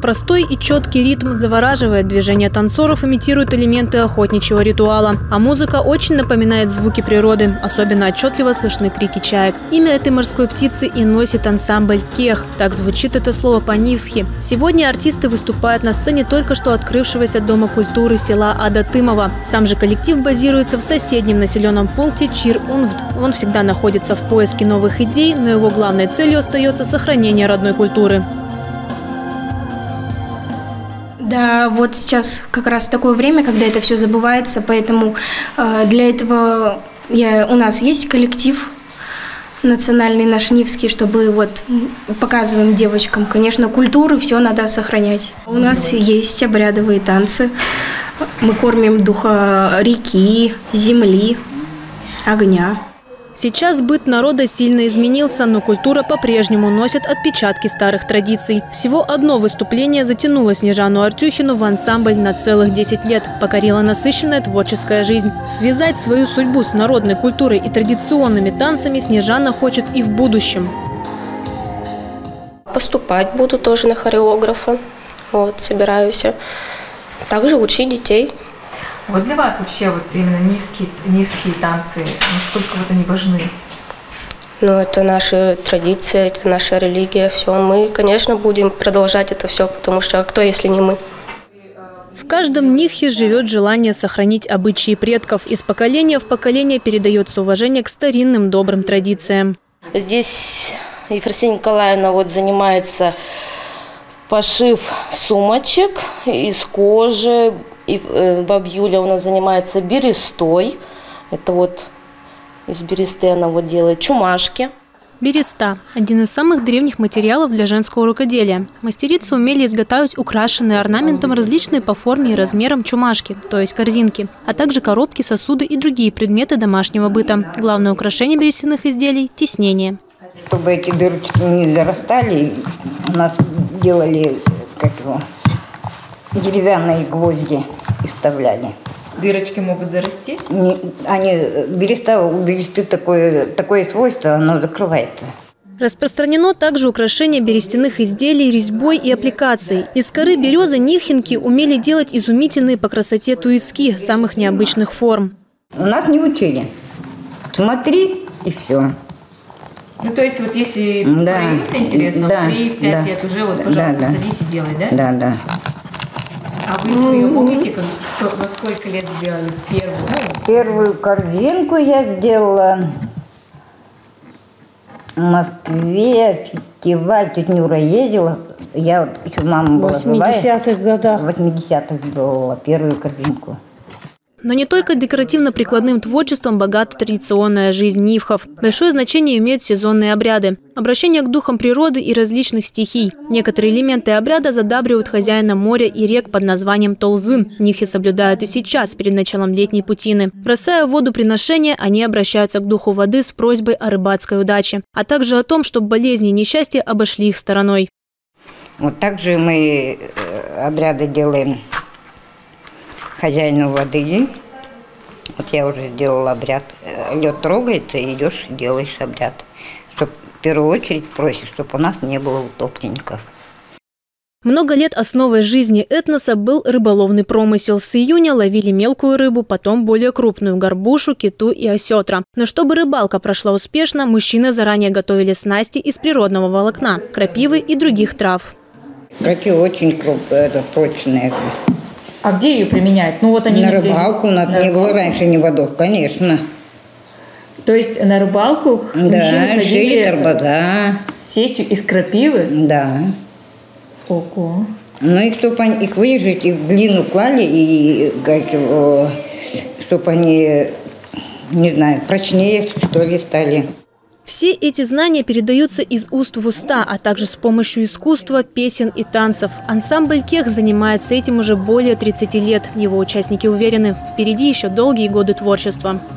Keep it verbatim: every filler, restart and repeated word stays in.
Простой и четкий ритм завораживает, движения танцоров имитируют элементы охотничьего ритуала. А музыка очень напоминает звуки природы, особенно отчетливо слышны крики чаек. Имя этой морской птицы и носит ансамбль «Кех». Так звучит это слово по-нивски. Сегодня артисты выступают на сцене только что открывшегося Дома культуры села Адатымова. Сам же коллектив базируется в соседнем населенном пункте Чир-Унвд. Он всегда находится в поиске новых идей, но его главной целью остается сохранение родной культуры. Да, вот сейчас как раз такое время, когда это все забывается, поэтому э, для этого я, у нас есть коллектив национальный наш нивский, чтобы вот показываем девочкам, конечно, культуру, все надо сохранять. У нас есть обрядовые танцы, мы кормим духа реки, земли, огня. Сейчас быт народа сильно изменился, но культура по-прежнему носит отпечатки старых традиций. Всего одно выступление затянуло Снежану Артюхину в ансамбль на целых десять лет. Покорила насыщенная творческая жизнь. Связать свою судьбу с народной культурой и традиционными танцами Снежана хочет и в будущем. Поступать буду тоже на хореографа. Вот, собираюсь. Также учить детей. Вот для вас вообще вот именно низкие, низкие танцы, насколько вот они важны? Ну, это наша традиция, это наша религия, все. Мы, конечно, будем продолжать это все, потому что кто, если не мы? В каждом нивхе живет желание сохранить обычаи предков. Из поколения в поколение передается уважение к старинным добрым традициям. Здесь Ефросинья Николаевна вот занимается пошив сумочек из кожи. И баба Юля у нас занимается берестой. Это вот из бересты она вот делает чумашки. Береста – один из самых древних материалов для женского рукоделия. Мастерицы умели изготавливать украшенные орнаментом различные по форме и размерам чумашки, то есть корзинки, а также коробки, сосуды и другие предметы домашнего быта. Главное украшение берестяных изделий – тиснение. Чтобы эти дырочки не зарастали, у нас делали как его, деревянные гвозди и вставляли. Дырочки могут зарасти? Не, они, береста, у бересты такое, такое свойство, оно закрывается. Распространено также украшение берестяных изделий резьбой и аппликацией. Из коры березы нивхинки умели делать изумительные по красоте туиски самых необычных форм. У нас не учили. Смотри и все. Ну, то есть, вот если да. проявился интерес, да. в три-пять да. лет уже, вот, пожалуйста, да, да. садись и делай, да? Да, да. А вы свою помните, как, во сколько лет сделали первую? Первую корзинку я сделала в Москве, фестиваль, тетя Нюра ездила. Я вот еще мама была. В восьмидесятых годах. В восьмидесятых сделала первую корзинку. Но не только декоративно-прикладным творчеством богата традиционная жизнь нивхов. Большое значение имеют сезонные обряды. Обращение к духам природы и различных стихий. Некоторые элементы обряда задабривают хозяина моря и рек под названием толзын. Нивхи соблюдают и сейчас, перед началом летней путины. Бросая в воду приношения, они обращаются к духу воды с просьбой о рыбацкой удаче, а также о том, чтобы болезни и несчастья обошли их стороной. Вот так же мы обряды делаем хозяину воды. Вот я уже сделала обряд. Лед трогается, и идешь, делаешь обряд. Чтоб, в первую очередь просишь, чтобы у нас не было утопленников. Много лет основой жизни этноса был рыболовный промысел. С июня ловили мелкую рыбу, потом более крупную – горбушу, киту и осетра. Но чтобы рыбалка прошла успешно, мужчины заранее готовили снасти из природного волокна, крапивы и других трав. Крапива очень крупная, это прочная. А где ее применяют? Ну, вот они на рыбалку у нас на не было раньше ни водов, конечно. То есть на рыбалку да, жили торбоза. С сетью из крапивы? Да. Ого. Ну и чтобы они, их выжать, их в глину клали, и как его, чтобы они, не знаю, прочнее, что ли, стали. Все эти знания передаются из уст в уста, а также с помощью искусства, песен и танцев. Ансамбль «Кех» занимается этим уже более тридцати лет. Его участники уверены, впереди еще долгие годы творчества.